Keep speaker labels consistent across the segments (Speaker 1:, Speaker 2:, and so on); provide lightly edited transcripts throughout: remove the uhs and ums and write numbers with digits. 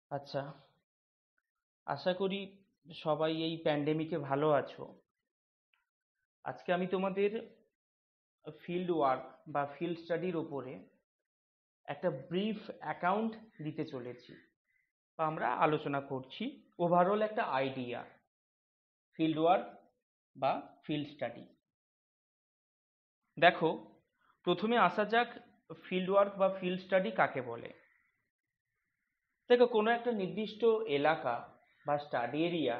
Speaker 1: আচ্ছা, আশা করি সবাই এই প্যান্ডেমিকে ভালো আছো। আজকে আমি তোমাদের ফিল্ড ওয়ার্ক বা ফিল্ড স্টাডির ওপরে একটা ব্রিফ অ্যাকাউন্ট দিতে চলেছি বা আমরা আলোচনা করছি। ওভারঅল একটা আইডিয়া ফিল্ড ওয়ার্ক বা ফিল্ড স্টাডি। দেখো, প্রথমে আসা যাক ফিল্ড ওয়ার্ক বা ফিল্ড স্টাডি কাকে বলে। দেখো, কোনো একটা নির্দিষ্ট এলাকা বা স্টাডি এরিয়া,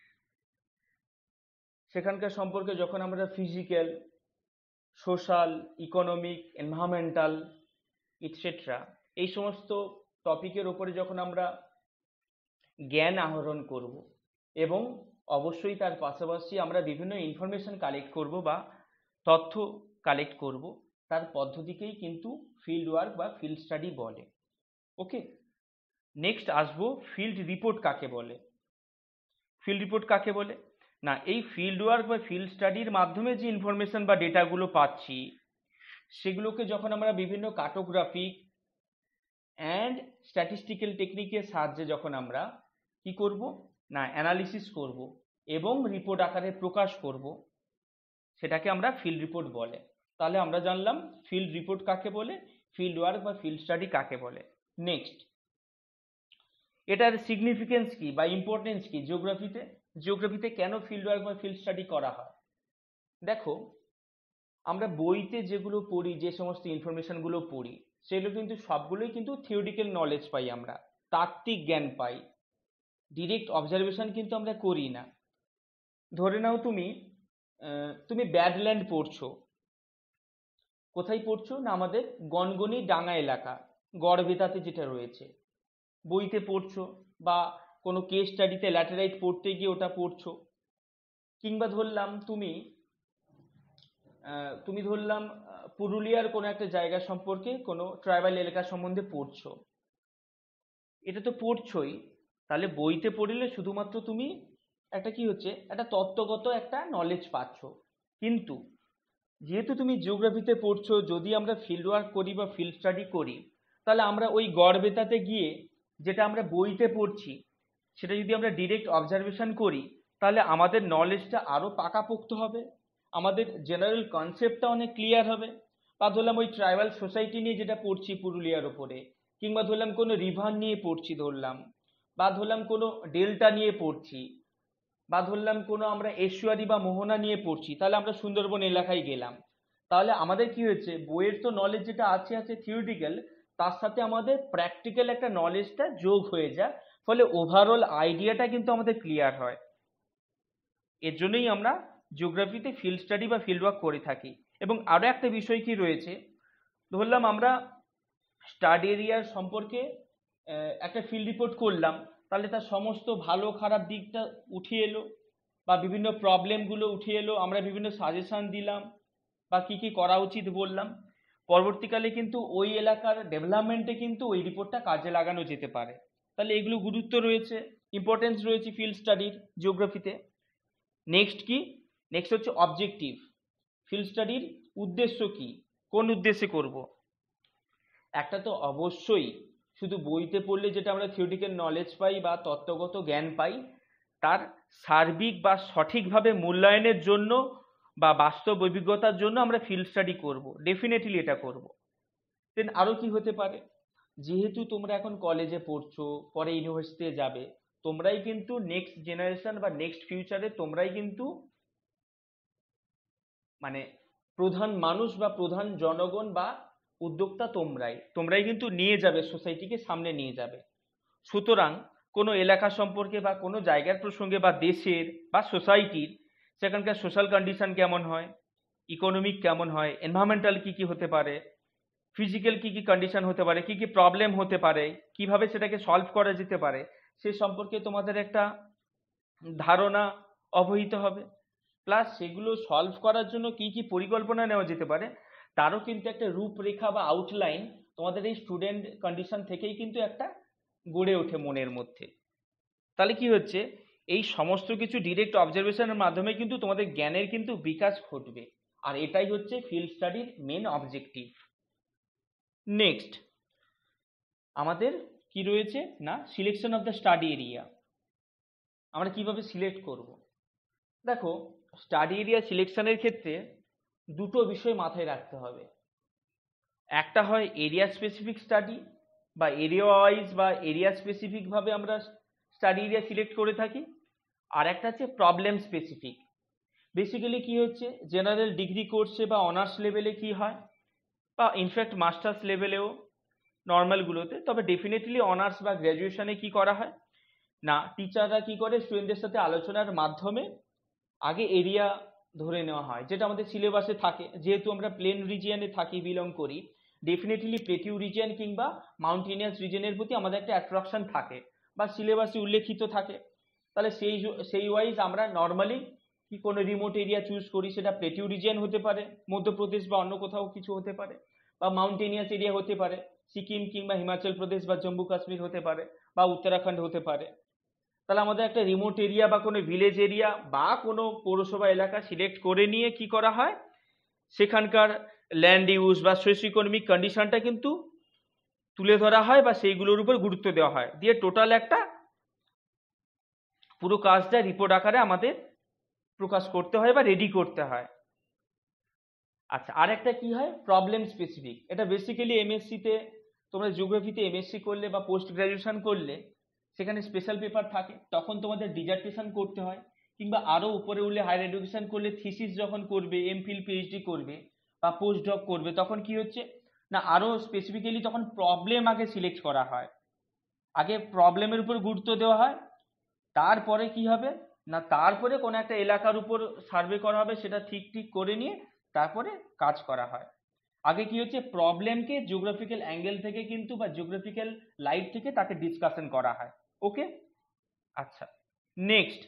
Speaker 1: সেখানকার সম্পর্কে যখন আমরা physical, social, economic, environmental etcetera এই সমস্ত টপিকের ওপরে যখন আমরা জ্ঞান আহরণ করব এবং অবশ্যই তার পাশাপাশি আমরা বিভিন্ন ইনফরমেশন কালেক্ট করব বা তথ্য কালেক্ট করব, তার পদ্ধতিকেই কিন্তু ফিল্ড ওয়ার্ক বা ফিল্ড স্টাডি বলে। ওকে, নেক্সট আসবো ফিল্ড রিপোর্ট কাকে বলে। ফিল্ড রিপোর্ট কাকে বলে না, এই ফিল্ড ওয়ার্ক বা ফিল্ড স্টাডির মাধ্যমে যে ইনফরমেশন বা ডেটাগুলো পাচ্ছি সেগুলোকে যখন আমরা বিভিন্ন কার্টোগ্রাফিক অ্যান্ড স্ট্যাটিস্টিক্যাল টেকনিকের সাহায্যে যখন আমরা কি করব না অ্যানালিসিস করব এবং রিপোর্ট আকারে প্রকাশ করব, সেটাকে আমরা ফিল্ড রিপোর্ট বলে। তাহলে আমরা জানলাম ফিল্ড রিপোর্ট কাকে বলে, ফিল্ড ওয়ার্ক বা ফিল্ড স্টাডি কাকে বলে। নেক্সট, এটার সিগনিফিকেন্স কি বা ইম্পর্টেন্স কি জিওগ্রাফিতে। জিওগ্রাফিতে কেন ফিল্ড ওয়ার্ক বা ফিল্ড স্টাডি করা হয়? দেখো, আমরা বইতে যেগুলো পড়ি, যে সমস্ত ইনফরমেশনগুলো পড়ি, সেগুলো কিন্তু সবগুলোই কিন্তু থিওরিটিক্যাল নলেজ পাই, আমরা তাত্ত্বিক জ্ঞান পাই, ডিরেক্ট অবজারভেশন কিন্তু আমরা করি না। ধরে নাও তুমি তুমি ব্যাডল্যান্ড পড়ছো। কোথায় পড়ছো না আমাদের গনগনি ডাঙ্গা এলাকা, গড়বেতাতে যেটা রয়েছে, বইতে পড়ছো বা কোনো কেস স্টাডিতে ল্যাটেরাইট পড়তে গিয়ে ওটা পড়ছো। কিংবা ধরলাম তুমি ধরলাম পুরুলিয়ার কোনো একটা জায়গা সম্পর্কে কোনো ট্রাইবাল এলাকা সম্বন্ধে পড়ছো, এটা তো পড়ছোই। তাহলে বইতে পড়লে শুধুমাত্র তুমি একটা কি হচ্ছে একটা তত্ত্বগত একটা নলেজ পাচ্ছ। কিন্তু যেহেতু তুমি জিওগ্রাফিতে পড়ছো, যদি আমরা ফিল্ড ওয়ার্ক করি বা ফিল্ড স্টাডি করি, তাহলে আমরা ওই গড়বেতাতে গিয়ে যেটা আমরা বইতে পড়ছি সেটা যদি আমরা ডিরেক্ট অবজারভেশন করি, তাহলে আমাদের নলেজটা আরো পাকাপোক্ত হবে, আমাদের জেনারেল কনসেপ্টটা অনেক ক্লিয়ার হবে। বা ধরলাম ওই ট্রাইবাল সোসাইটি নিয়ে যেটা পড়ছি পুরুলিয়ার ওপরে, কিংবা ধরলাম কোনো রিভার নিয়ে পড়ছি ধরলাম, বা ধরলাম কোনো ডেল্টা নিয়ে পড়ছি, বা ধরলাম কোনো আমরা এশুয়ারি বা মোহনা নিয়ে পড়ছি, তাহলে আমরা সুন্দরবন এলাকায় গেলাম। তাহলে আমাদের কি হয়েছে, বইয়ের তো নলেজ যেটা আছে আছে থিওরিটিক্যাল, তার সাথে আমাদের প্র্যাকটিক্যাল একটা নলেজটা যোগ হয়ে যায়, ফলে ওভারঅল আইডিয়াটা কিন্তু আমাদের ক্লিয়ার হয়। এর জন্যই আমরা জিওগ্রাফিতে ফিল্ড স্টাডি বা ফিল্ড ওয়ার্ক করে থাকি। এবং আরো একটা বিষয় কি রয়েছে, ধরলাম আমরা স্টাডি এরিয়ার সম্পর্কে একটা ফিল্ড রিপোর্ট করলাম, তাহলে তার সমস্ত ভালো খারাপ দিকটা উঠে এলো বা বিভিন্ন প্রবলেমগুলো উঠে এলো, আমরা বিভিন্ন সাজেশন দিলাম বা কি কি করা উচিত বললাম। পরবর্তীকালে কিন্তু ওই এলাকার ডেভেলপমেন্টে কিন্তু ওই রিপোর্টটা কাজে লাগানো যেতে পারে। তাহলে এগুলো গুরুত্ব রয়েছে, ইম্পর্টেন্স রয়েছে ফিল্ড স্টাডির জিওগ্রাফিতে। নেক্সট কি, নেক্সট হচ্ছে অবজেক্টিভ। ফিল্ড স্টাডির উদ্দেশ্য কি, কোন উদ্দেশ্যে করব। একটা তো অবশ্যই শুধু বইতে পড়লে যেটা আমরা থিওরিটিক্যাল নলেজ পাই বা তত্ত্বগত জ্ঞান পাই, তার সার্বিক বা সঠিকভাবে মূল্যায়নের জন্য বা বাস্তব অভিজ্ঞতার জন্য আমরা ফিল্ড স্টাডি করব, ডেফিনেটলি এটা করব। দেন আরো কি হতে পারে, যেহেতু তোমরা এখন কলেজে পড়ছো, পরে ইউনিভার্সিটিতে যাবে, তোমরাই কিন্তু নেক্সট জেনারেশন বা নেক্সট ফিউচারে তোমরাই কিন্তু মানে প্রধান মানুষ বা প্রধান জনগণ বা উদ্যোক্তা তোমরাই তোমরাই কিন্তু নিয়ে যাবে, সোসাইটিকে সামনে নিয়ে যাবে। সুতরাং কোনো এলাকা সম্পর্কে বা কোনো জায়গার প্রসঙ্গে বা দেশের বা সোসাইটির, সেখানকার সোশ্যাল কন্ডিশন কেমন হয়, ইকোনমিক কেমন হয়, এনভায়রনমেন্টাল কি কি হতে পারে, ফিজিক্যাল কি কি কন্ডিশন হতে পারে, কি কি প্রবলেম হতে পারে, কিভাবে সেটাকে সলভ করা যেতে পারে, সে সম্পর্কে তোমাদের একটা ধারণা অবহিত হবে। প্লাস সেগুলো সলভ করার জন্য কি কি পরিকল্পনা নেওয়া যেতে পারে, তারও কিন্তু একটা রূপরেখা বা আউটলাইন তোমাদের এই স্টুডেন্ট কন্ডিশন থেকেই কিন্তু একটা গড়ে ওঠে মনের মধ্যে। তাহলে কি হচ্ছে, এই সমস্ত কিছু ডিরেক্ট অবজারভেশনের মাধ্যমে কিন্তু তোমাদের জ্ঞানের কিন্তু বিকাশ ঘটবে। আর এটাই হচ্ছে ফিল্ড স্টাডির মেন অবজেক্টিভ। নেক্সট, আমাদের কি রয়েছে না selection of the study area. আমরা কিভাবে সিলেক্ট করব? দেখো, স্টাডি এরিয়া সিলেকশনের ক্ষেত্রে দুটো বিষয় মাথায় রাখতে হবে। একটা হয় এরিয়া স্পেসিফিক স্টাডি বা এরিয়া ওয়াইজ বা এরিয়া স্পেসিফিক ভাবে আমরা স্টাডি এরিয়া সিলেক্ট করে থাকি, আর একটা হচ্ছে প্রবলেম স্পেসিফিক। বেসিক্যালি কি হচ্ছে, জেনারেল ডিগ্রি কোর্সে বা অনার্স লেভেলে কি হয়, বা ইনফ্যাক্ট মাস্টার্স লেভেলেও নর্মালগুলোতে, তবে ডেফিনেটলি অনার্স বা গ্র্যাজুয়েশনে কি করা হয় না, টিচাররা কি করে স্টুডেন্টদের সাথে আলোচনার মাধ্যমে আগে এরিয়া ধরে নেওয়া হয়, যেটা আমাদের সিলেবাসে থাকে। যেহেতু আমরা প্লেন রিজিয়নে থাকি, বিলং করি, ডেফিনেটলি প্লেটিউ রিজিয়ন কিংবা মাউন্টেনিয়াস রিজিয়নের প্রতি আমাদের একটা অ্যাট্রাকশন থাকে বা সিলেবাসে উল্লেখিত থাকে। তাহলে সেই ওয়াইজ আমরা নর্মালি কি কোনো রিমোট এরিয়া চুজ করি, সেটা প্লেটিউ রিজিয়ন হতে পারে, মধ্যপ্রদেশ বা অন্য কোথাও কিছু হতে পারে, বা মাউন্টেনিয়াস এরিয়া হতে পারে, সিকিম কিংবা হিমাচল প্রদেশ বা জম্মু কাশ্মীর হতে পারে, বা উত্তরাখণ্ড হতে পারে। তাহলে আমাদের একটা রিমোট এরিয়া বা কোনো ভিলেজ এরিয়া বা কোনো পৌরসভা এলাকা সিলেক্ট করে নিয়ে কি করা হয়, সেখানকার ল্যান্ড ইউজ বা সোশিও ইকোনমিক কন্ডিশনটা কিন্তু তুলে ধরা হয় বা সেইগুলোর উপর গুরুত্ব দেওয়া হয়, দিয়ে টোটাল একটা পুরো কাজটা রিপোর্ট আকারে আমাদের প্রকাশ করতে হয় বা রেডি করতে হয়। আচ্ছা, আর একটা কি হয়, প্রবলেম স্পেসিফিক। এটা বেসিক্যালি এমএসসিতে, তোমরা জিওগ্রাফিতে এমএসসি করলে বা পোস্ট গ্রাজুয়েশন করলে সেখানে স্পেশাল পেপার থাকে, তখন তোমাদের ডিজার্টেশন করতে হয়, কিংবা আরো উপরে উঠলে হায়ার এডুকেশন করলে থিসিস যখন করবে, এমফিল পিএইচডি করবে বা পোস্ট ডক করবে, তখন কি হচ্ছে না আরো স্পেসিফিক্যালি তখন প্রবলেম আগে সিলেক্ট করা হয়, আগে প্রবলেমের উপর গুরুত্ব দেওয়া হয়। তারপরে কি হবে না, তারপরে কোনো একটা এলাকার উপর সার্ভে করা হবে, সেটা ঠিক করে নিয়ে তারপরে কাজ করা হয়। আগে কি হচ্ছে, প্রবলেমকে জিওগ্রাফিক্যাল অ্যাঙ্গেল থেকে কিন্তু বা জিওগ্রাফিক্যাল লাইট থেকে তাকে ডিসকাশন করা হয়। ওকে, আচ্ছা, নেক্সট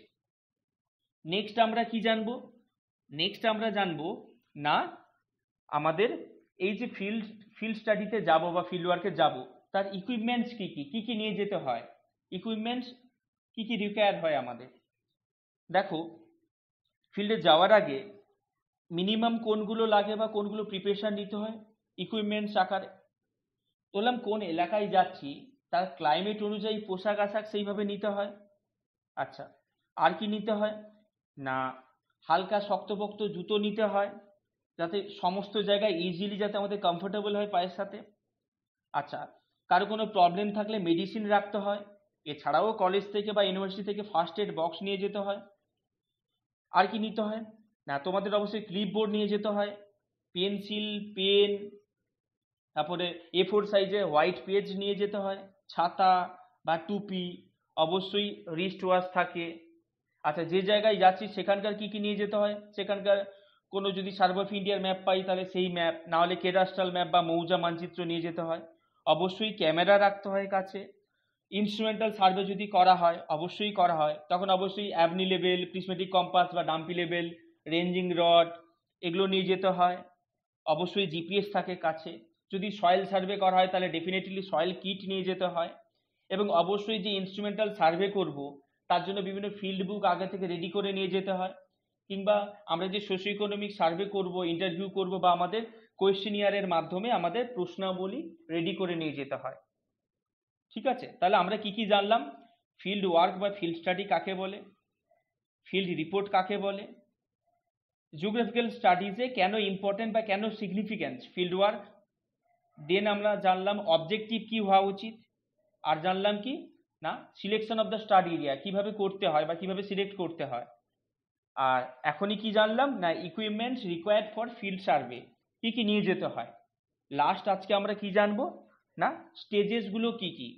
Speaker 1: আমরা কি জানবো, নেক্সট আমরা জানবো না আমাদের এই যে ফিল্ড স্টাডিতে যাব বা ফিল্ড ওয়ার্কে যাব, তার ইকুইপমেন্টস কি কি নিয়ে যেতে হয়, ইকুইপমেন্টস কি রিকোয়ার হয় আমাদের। দেখো, ফিল্ডে যাওয়ার আগে মিনিমাম কোনগুলো লাগে বা কোনগুলো প্রিপারেশন নিতে হয় ইকুইপমেন্টস আকারে। বললাম কোন এলাকায় যাচ্ছি তার ক্লাইমেট অনুযায়ী পোশাক আশাক সেইভাবে নিতে হয়। আচ্ছা, আর কি নিতে হয় না, হালকা শক্তপোক্ত জুতো নিতে হয়, যাতে সমস্ত জায়গায় ইজিলি যাতে আমাদের কমফোর্টেবল হয় পায়ের সাথে। আচ্ছা, কারো কোনো প্রবলেম থাকলে মেডিসিন রাখতে হয়। এছাড়াও কলেজ থেকে বা ইউনিভার্সিটি থেকে ফার্স্ট এড বক্স নিয়ে যেতে হয়। আর কি নিতে হয় না, তোমাদের অবশ্যই ক্লিপবোর্ড নিয়ে যেতে হয়, পেন্সিল, পেন, তারপরে A4 সাইজের হোয়াইট পেজ নিয়ে যেতে হয়, ছাতা বা টুপি, অবশ্যই রিস্ট ওয়াচ থাকে। আচ্ছা, যে জায়গায় যাচ্ছি সেখানকার কি নিয়ে যেতে হয়, সেখানকার কোনো যদি সার্ভে অফ ইন্ডিয়ার ম্যাপ পাই তাহলে সেই ম্যাপ, না হলে কেডাস্ট্রাল ম্যাপ বা মৌজা মানচিত্র নিয়ে যেতে হয়। অবশ্যই ক্যামেরা রাখতে হয় কাছে। ইনস্ট্রুমেন্টাল সার্ভে যদি করা হয়, অবশ্যই করা হয়, তখন অবশ্যই অ্যাবনি লেভেল, প্রিজমেটিক কম্পাস বা ডাম্পি লেভেল, রেঞ্জিং রড, এগুলো নিয়ে যেতে হয়। অবশ্যই জিপিএস থাকে কাছে। যদি সয়েল সার্ভে করা হয় তাহলে ডেফিনেটলি সয়েল কিট নিয়ে যেতে হয়। এবং অবশ্যই যে ইনস্ট্রুমেন্টাল সার্ভে করব তার জন্য বিভিন্ন ফিল্ড বুক আগে থেকে রেডি করে নিয়ে যেতে হয়, কিংবা আমরা যে সোশিও ইকোনমিক সার্ভে করব, ইন্টারভিউ করব, বা আমাদের কোয়েশ্চেনিয়ারের মাধ্যমে আমাদের প্রশ্নাবলী রেডি করে নিয়ে যেতে হয়। ঠিক আছে, তাহলে আমরা কি জানলাম, ফিল্ড ওয়ার্ক বা ফিল্ড স্টাডি কাকে বলে, ফিল্ড রিপোর্ট কাকে বলে, জিওগ্রাফিক্যাল স্টাডিজে কেন ইম্পর্টেন্ট বা কেন সিগনিফিক্যান্স ফিল্ড ওয়ার্ক, দেন আমরা জানলাম অবজেক্টিভ কি হওয়া উচিত, আর জানলাম কি না selection of the study area কিভাবে করতে হয় বা কিভাবে সিলেক্ট করতে হয়। আর এখনই কি জানলাম না equipments required for field survey কি নিয়ে যেতে হয়। লাস্ট আজকে আমরা কি জানবো না স্টেজেসগুলো কি।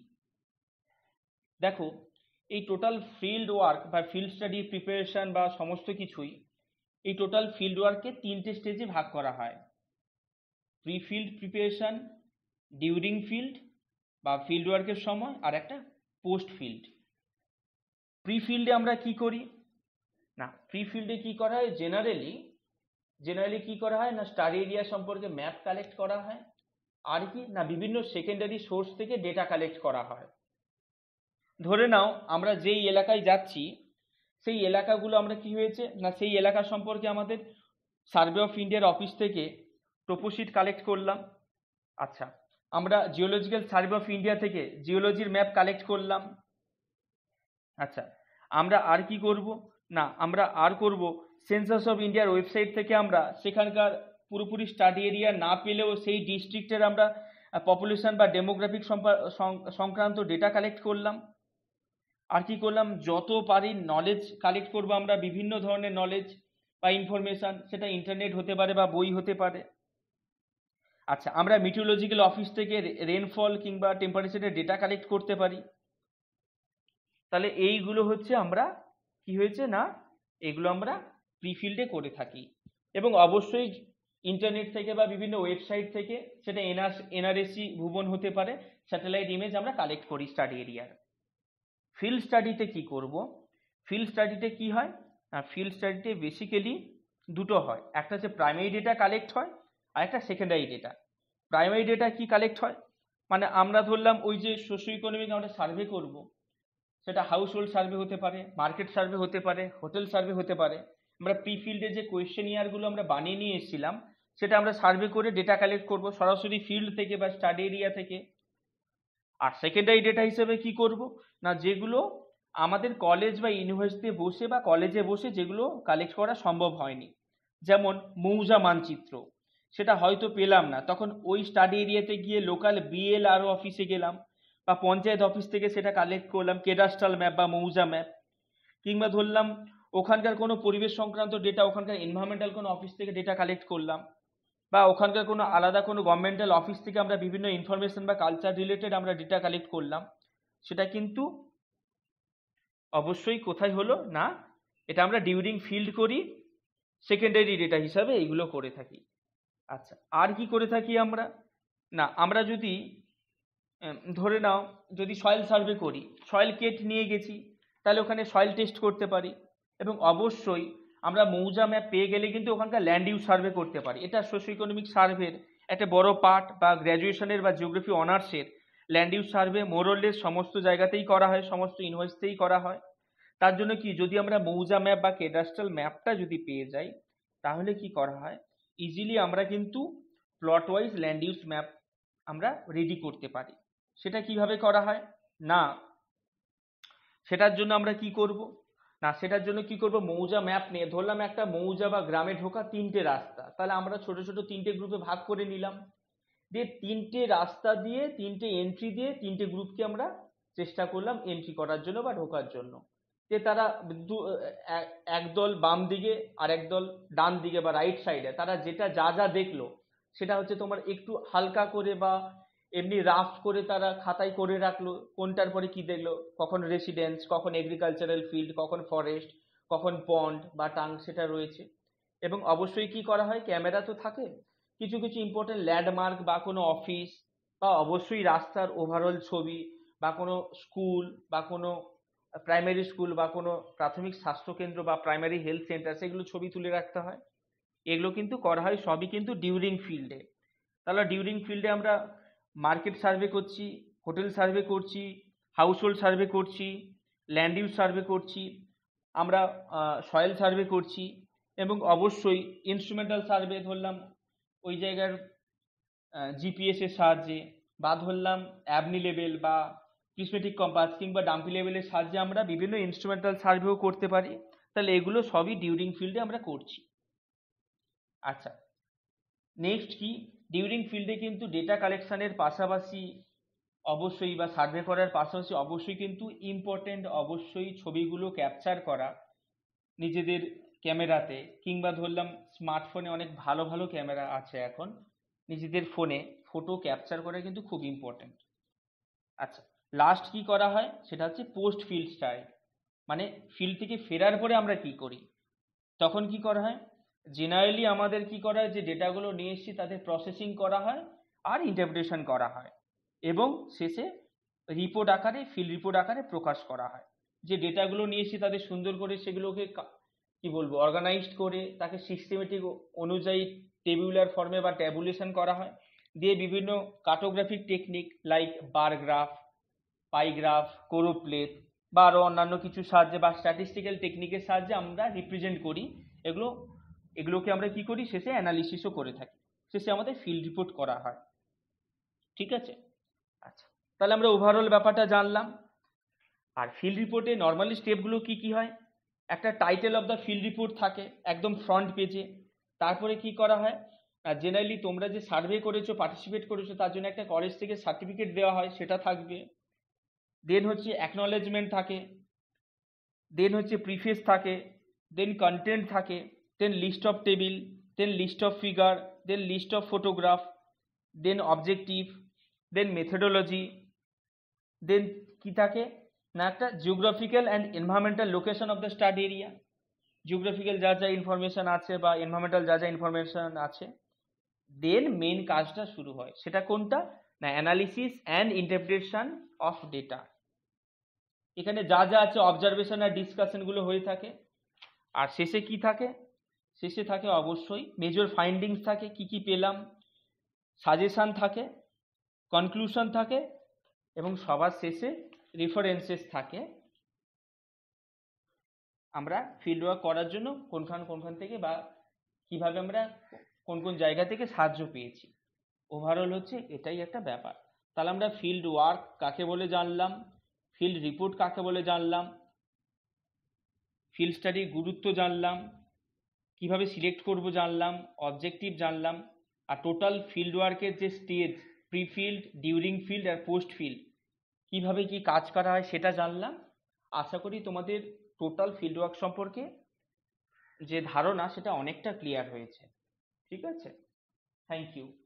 Speaker 1: দেখো, এই টোটাল ফিল্ড ওয়ার্ক বা ফিল্ড স্টাডি প্রিপারেশন বা সমস্ত কিছুই এই টোটাল ফিল্ড ওয়ার্ককে 3টে স্টেজে ভাগ করা হয়, pre field preparation, during field বা ফিল্ড ওয়ার্কের সময়, আর একটা পোস্ট ফিল্ড। প্রি ফিল্ডে আমরা কি করি না, প্রি ফিল্ডে কি করা হয়, জেনারেলি কি করা হয় না স্টাডি এরিয়া সম্পর্কে ম্যাপ কালেক্ট করা হয়, আর কি না বিভিন্ন সেকেন্ডারি সোর্স থেকে ডেটা কালেক্ট করা হয়। ধরে নাও আমরা যেই এলাকায় যাচ্ছি সেই এলাকাগুলো আমরা কি হয়েছে না সেই এলাকা সম্পর্কে আমাদের সার্ভে অফ ইন্ডিয়ার অফিস থেকে টোপোশিট কালেক্ট করলাম। আচ্ছা, আমরা জিওলজিক্যাল সার্ভে অফ ইন্ডিয়া থেকে জিওলজির ম্যাপ কালেক্ট করলাম। আচ্ছা, আমরা আর কি করব না, আমরা আর করব সেন্সাস অফ ইন্ডিয়ার ওয়েবসাইট থেকে আমরা সেখানকার পুরোপুরি স্টাডি এরিয়া না পেলেও সেই ডিস্ট্রিক্টের আমরা পপুলেশন বা ডেমোগ্রাফিক সংক্রান্ত ডেটা কালেক্ট করলাম। আর কি করলাম, যত পারি নলেজ কালেক্ট করব আমরা, বিভিন্ন ধরনের নলেজ বা ইনফরমেশন, সেটা ইন্টারনেট হতে পারে বা বই হতে পারে। আচ্ছা, আমরা মিটিওলজিক্যাল অফিস থেকে রেনফল কিংবা টেম্পারেচারের ডেটা কালেক্ট করতে পারি। তাহলে এইগুলো হচ্ছে আমরা কি হয়েছে না, এগুলো আমরা প্রিফিল্ডে করে থাকি। এবং অবশ্যই ইন্টারনেট থেকে বা বিভিন্ন ওয়েবসাইট থেকে, সেটা এনআরএসি ভুবন হতে পারে, স্যাটেলাইট ইমেজ আমরা কালেক্ট করি স্টাডি এরিয়ার। ফিল্ড স্টাডিতে কি করব, ফিল্ড স্টাডিতে কি হয়, ফিল্ড স্টাডিতে বেসিক্যালি দুটো হয়, একটা হচ্ছে প্রাইমারি ডেটা কালেক্ট হয় আর একটা সেকেন্ডারি ডেটা। প্রাইমারি ডেটা কি কালেক্ট হয়, মানে আমরা ধরলাম ওই যে সোশিও ইকোনমিক আমরা সার্ভে করব, সেটা হাউস হোল্ড সার্ভে হতে পারে, মার্কেট সার্ভে হতে পারে, হোটেল সার্ভে হতে পারে। আমরা প্রি ফিল্ডে যে কোয়েশ্চেনিয়ারগুলো আমরা বানিয়ে নিয়ে এসেছিলাম, সেটা আমরা সার্ভে করে ডেটা কালেক্ট করব সরাসরি ফিল্ড থেকে বা স্টাডি এরিয়া থেকে। আর সেকেন্ডারি ডেটা হিসেবে কি করব না, যেগুলো আমাদের কলেজ বা ইউনিভার্সিটিতে বসে বা কলেজে বসে যেগুলো কালেক্ট করা সম্ভব হয়নি, যেমন মৌজা মানচিত্র, সেটা হয়তো পেলাম না, তখন ওই স্টাডি এরিয়াতে গিয়ে লোকাল বিএলআরও অফিসে গেলাম বা পঞ্চায়েত অফিস থেকে সেটা কালেক্ট করলাম, কেডাস্ট্রাল ম্যাপ বা মৌজা ম্যাপ। কিংবা ধরলাম ওখানকার কোনো পরিবেশ সংক্রান্ত ডেটা ওখানকার এনভায়রনমেন্টাল কোনো অফিস থেকে ডেটা কালেক্ট করলাম, বা ওখানকার কোনো আলাদা কোনো গভর্নমেন্টাল অফিস থেকে আমরা বিভিন্ন ইনফরমেশন বা কালচার রিলেটেড আমরা ডেটা কালেক্ট করলাম। সেটা কিন্তু অবশ্যই কোথায় হলো না, এটা আমরা ডিউরিং ফিল্ড করি, সেকেন্ডারি ডেটা হিসাবে এইগুলো করে থাকি। আচ্ছা, আর কি করে থাকি আমরা না, আমরা যদি ধরে নাও যদি সয়েল সার্ভে করি, সয়েল কেট নিয়ে গেছি, তাহলে ওখানে সয়েল টেস্ট করতে পারি। এবং অবশ্যই আমরা মৌজা ম্যাপ পেয়ে গেলে কিন্তু ওখানকার ল্যান্ড ইউজ সার্ভে করতে পারি। এটা সোশিও ইকোনমিক সার্ভের একটা বড় পার্ট, বা গ্র্যাজুয়েশনের বা জিওগ্রাফি অনার্সের ল্যান্ড ইউজ সার্ভে মোরলেস সমস্ত জায়গাতেই করা হয়, সমস্ত ইউনিভার্সিটিতেই করা হয়। তার জন্য কি, যদি আমরা মৌজা ম্যাপ বা কেডাস্ট্রাল ম্যাপটা যদি পেয়ে যাই, তাহলে কি করা হয়, ইজিলি আমরা কিন্তু plot wise land use map আমরা রেডি করতে পারি। সেটা কিভাবে করা হয় না, সেটার জন্য আমরা কি করব না, সেটার জন্য কি করব, মৌজা ম্যাপ নিয়ে ধরলাম একটা মৌজা বা গ্রামে ঢোকা তিনটে রাস্তা, তাহলে আমরা ছোট ছোট তিনটে গ্রুপে ভাগ করে নিলাম, দিয়ে তিনটে রাস্তা দিয়ে তিনটে এন্ট্রি দিয়ে তিনটে গ্রুপকে আমরা চেষ্টা করলাম এন্ট্রি করার জন্য বা ঢোকার জন্য। যে তারা একদল বাম দিকে আর একদল ডান দিকে বা রাইট সাইডে, তারা যেটা যা যা দেখলো সেটা হচ্ছে তোমার একটু হালকা করে বা এমনি রাফ করে তারা খাতায় করে রাখলো, কোনটার পরে কি দেখলো, কখন রেসিডেন্স, কখন এগ্রিকালচারাল ফিল্ড, কখন ফরেস্ট, কখন পন্ড বা টাং, সেটা রয়েছে। এবং অবশ্যই কি করা হয়, ক্যামেরা তো থাকে, কিছু কিছু ইম্পর্টেন্ট ল্যান্ডমার্ক বা কোনো অফিস বা অবশ্যই রাস্তার ওভারঅল ছবি বা কোনো স্কুল বা কোনো প্রাইমারি স্কুল বা কোনো প্রাথমিক স্বাস্থ্যকেন্দ্র বা প্রাইমারি হেলথ সেন্টার, সেগুলো ছবি তুলে রাখতে হয়। এগুলো কিন্তু করা হয় সবই কিন্তু ডিউরিং ফিল্ডে। তাহলে ডিউরিং ফিল্ডে আমরা মার্কেট সার্ভে করছি, হোটেল সার্ভে করছি, হাউস হোল্ড সার্ভে করছি, ল্যান্ড ইউজ সার্ভে করছি, আমরা সয়েল সার্ভে করছি, এবং অবশ্যই ইনস্ট্রুমেন্টাল সার্ভে ধরলাম ওই জায়গার জিপিএস এর সাহায্যে, বা ধরলাম অ্যাবনি লেভেল বা প্রিসমেটিক কম্পাস কিংবা ডাম্পি লেভেলের সাহায্যে আমরা বিভিন্ন ইনস্ট্রুমেন্টাল সার্ভেও করতে পারি। তাহলে এগুলো সবই ডিউরিং ফিল্ডে আমরা করছি। আচ্ছা, নেক্সট কি, ডিউরিং ফিল্ডে কিন্তু ডেটা কালেকশনের পাশাপাশি অবশ্যই বা সার্ভে করার পাশাপাশি অবশ্যই কিন্তু ইম্পর্টেন্ট অবশ্যই ছবিগুলো ক্যাপচার করা নিজেদের ক্যামেরাতে, কিংবা ধরলাম স্মার্টফোনে অনেক ভালো ভালো ক্যামেরা আছে এখন, নিজেদের ফোনে ফটো ক্যাপচার করা কিন্তু খুব ইম্পর্টেন্ট। আচ্ছা, লাস্ট কি করা হয় সেটা হচ্ছে পোস্ট ফিল্ড স্টাডি, মানে ফিল্ড থেকে ফেরার পরে আমরা কি করি, তখন কি করা হয়, জেনারেলি আমাদের কি করা হয়, যে ডেটাগুলো নিয়ে এসেছি তাদের প্রসেসিং করা হয় আর ইন্টারপ্রিটেশন করা হয়, এবং শেষে রিপোর্ট আকারে, ফিল্ড রিপোর্ট আকারে প্রকাশ করা হয়। যে ডেটাগুলো নিয়ে এসেছি তাদের সুন্দর করে সেগুলোকে কি বলবো অর্গানাইজড করে তাকে সিস্টেমেটিক অনুযায়ী টেবিউলার ফর্মে বা ট্যাবুলেশন করা হয়, দিয়ে বিভিন্ন cartographic technique like bar graph, pie graph, choropleth বা আরও অন্যান্য কিছু সাহায্যে বা স্ট্যাটিস্টিক্যাল টেকনিকের সাহায্যে আমরা রিপ্রেজেন্ট করি। এগুলোকে আমরা কি করি, শেষে অ্যানালিসিসও করে থাকি, শেষে আমাদের ফিল্ড রিপোর্ট করা হয়। ঠিক আছে? আচ্ছা, তাহলে আমরা ওভারঅল ব্যাপারটা জানলাম। আর ফিল্ড রিপোর্টে নর্মালি স্টেপগুলো কি কি হয়, একটা title of the field report থাকে একদম ফ্রন্ট পেজে। তারপরে কি করা হয়, জেনারেলি তোমরা যে সার্ভে করেছো, পার্টিসিপেট করেছো, তার জন্য একটা কলেজ থেকে সার্টিফিকেট দেওয়া হয়, সেটা থাকবে। দেন হচ্ছে অ্যাকনলেজমেন্ট থাকে, দেন হচ্ছে প্রিফেস থাকে, দেন কন্টেন্ট থাকে, then list of table, then list of figure, then list of photograph, then objective, then methodology, then কি থাকে না একটা geographical and environmental location of the study area. Geographical যা যা ইনফরমেশন আছে বা এনভায়রনমেন্টাল যা যা ইনফরমেশন আছে, দেন মেন কাজটা শুরু হয়। সেটা কোনটা না analysis and interpretation of data. এখানে যা যা আছে অবজারভেশন আর ডিসকাশনগুলো হয়ে থাকে। আর শেষে কি থাকে, শেষে থাকে অবশ্যই মেজর ফাইন্ডিংস থাকে, কি কি পেলাম, সাজেশন থাকে, কনক্লুশন থাকে, এবং সবার শেষে রেফারেন্সেস থাকে আমরা ফিল্ড ওয়ার্ক করার জন্য কোনখান থেকে বা কিভাবে আমরা কোন কোন জায়গা থেকে সাহায্য পেয়েছি। ওভারঅল হচ্ছে এটাই একটা ব্যাপার। তাহলে আমরা ফিল্ড ওয়ার্ক কাকে বলে জানলাম, ফিল্ড রিপোর্ট কাকে বলে জানলাম, ফিল্ড স্টাডির গুরুত্ব জানলাম, কিভাবে সিলেক্ট করব জানলাম, অবজেক্টিভ জানলাম, আর টোটাল ফিল্ড ওয়ার্কের যে stage, pre field, during field আর পোস্ট ফিল্ড, কিভাবে কি কাজ করা হয় সেটা জানলাম। আশা করি তোমাদের টোটাল ফিল্ড ওয়ার্ক সম্পর্কে যে ধারণা সেটা অনেকটা ক্লিয়ার হয়েছে। ঠিক আছে, থ্যাংক ইউ।